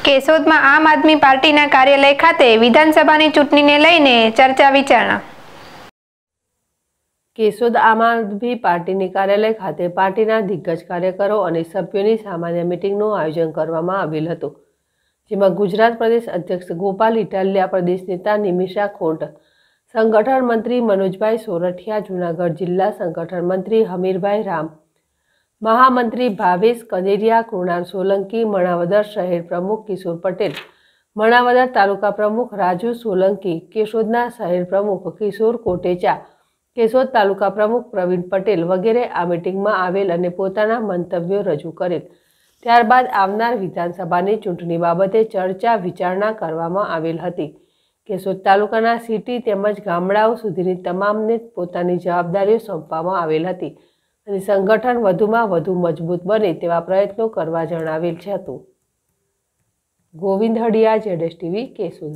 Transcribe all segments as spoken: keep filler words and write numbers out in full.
કેશોદમાં આમ આદમી પાર્ટીના કાર્યાલય ખાતે વિધાનસભાની ચૂંટણીને લઈને ચર્ચા વિચારણા। કેશોદ આમ આદમી પાર્ટીની કાર્યાલય ખાતે પાર્ટીના દિગ્ગજ કાર્યકરો અને સભ્યોની સામાન્ય મીટિંગનું આયોજન કરવામાં આવેલ હતું, જેમાં ગુજરાત પ્રદેશ અધ્યક્ષ ગોપાલ ઇટાલિયા, પ્રદેશ નેતા નિમિષા ખોટ, સંગઠન મંત્રી મનોજભાઈ સોરઠિયા, જૂનાગઢ જિલ્લા સંગઠન મંત્રી હમીરભાઈ રામ, મહામંત્રી ભાવેશ કનેરિયા, કૃણાલ સોલંકી, મણાવદર શહેર પ્રમુખ કિશોર પટેલ, મણાવદર તાલુકા પ્રમુખ રાજુ સોલંકી, કેશોદના શહેર પ્રમુખ કિશોર કોટેચા, કેશોદ તાલુકા પ્રમુખ પ્રવીણ પટેલ વગેરે આ મીટિંગમાં આવેલ અને પોતાના મંતવ્યો રજૂ કરેલ। ત્યારબાદ આવનાર વિધાનસભાની ચૂંટણી બાબતે ચર્ચા વિચારણા કરવામાં આવેલ હતી। કેશોદ તાલુકાના સિટી તેમજ ગામડાઓ સુધીની તમામને પોતાની જવાબદારીઓ સોંપવામાં આવેલ હતી અને સંગઠન વધુમાં વધુ મજબૂત બને તેવા પ્રયત્નો કરવા જણાવેલ હતું। ગોવિંદ હડિયા, જેડેશ TV, Keshod.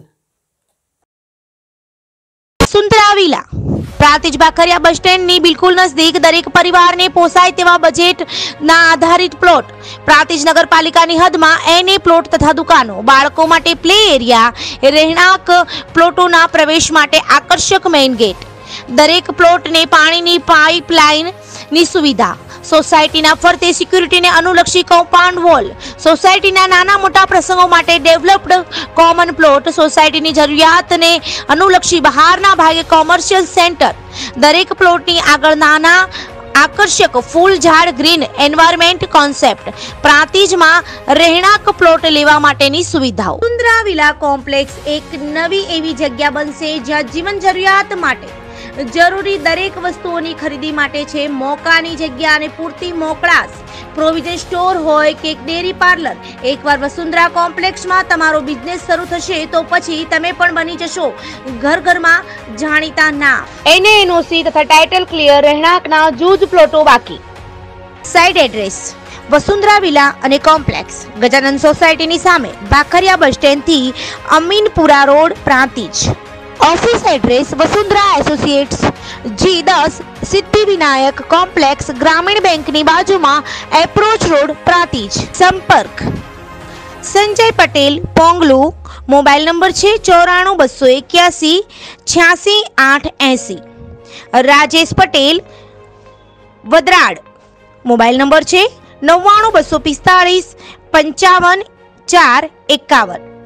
Vasundhara villa Prantij Bakhariya bus સ્ટેન્ડની બિલકુલ નજદીક દરેક પરિવારને પોસાય તેવા બજેટના આધારિત પ્લોટ, પ્રાંતિજ નગરપાલિકાની હદમાં એને પ્લોટ તથા દુકાનો, બાળકો માટે પ્લે એરિયા, રહેણાંક પ્લોટોના પ્રવેશ માટે આકર્ષક મેઇન ગેટ, દરેક પ્લોટને પાણીની પાઇપલાઇનની સુવિધા, સોસાયટીના ફરતે સિક્યુરિટીને અનુલક્ષી કમ્પાઉન્ડ વોલ, સોસાયટીના નાના મોટા પ્રસંગો માટે ડેવલપ્ડ કોમન પ્લોટ, સોસાયટીની જરૂરિયાતને અનુલક્ષી બહારના ભાગે કોમર્શિયલ સેન્ટર, દરેક પ્લોટની આગળ નાના આકર્ષક ફૂલ ઝાડ ગ્રીન એન્વાયરમેન્ટ કોન્સેપ્ટ, પ્રાંતિજમાં રહેણાંક પ્લોટ લેવા માટેની સુવિધાઓ। વસુંધરા વિલા કોમ્પ્લેક્સ એક નવી એવી જગ્યા બનશે જ્યાં જીવન જરૂરિયાત માટે જરૂરી દરેક વસ્તુઓની ખરીદી માટે છે મોકાની જગ્યા અને પૂરતી મોકળાશ, પ્રોવિઝન સ્ટોર હોય કે ડેરી પાર્લર। એકવાર વસુંધરા કોમ્પ્લેક્સમાં તમારો બિઝનેસ શરૂ થશે તો પછી તમે પણ બની જશો ઘર ઘરમાં જાણીતા નામ। એને એનઓસી તથા ટાઇટલ ક્લિયર, રહેણાંકના જૂજ પ્લોટો બાકી। સાઇટ એડ્રેસ વસુંધરા વિલા અને કોમ્પ્લેક્સ, ગજાનંદ સોસાયટીની સામે, બાખરિયા બસ સ્ટેન્ડથી Aminpura road, Prantij. Office address Vasundhara associates, G दस, सिद्धि विनायक कॉम्प्लेक्स, ग्रामीण बैंक ની બાજુમાં, એપ્રોચ રોડ, પ્રાંતિજ। સંપર્ક સંજય પટેલ, પોંગલુ, મોબાઈલ નંબર છે ચોરાણું બસો એક્યાસી છ્યાસી આઠ એસી। રાજેશ પટેલ, વદરાડ, મોબાઈલ નંબર છે નવ્વાણું બસો પિસ્તાળીસ પંચાવન ચાર એકાવન।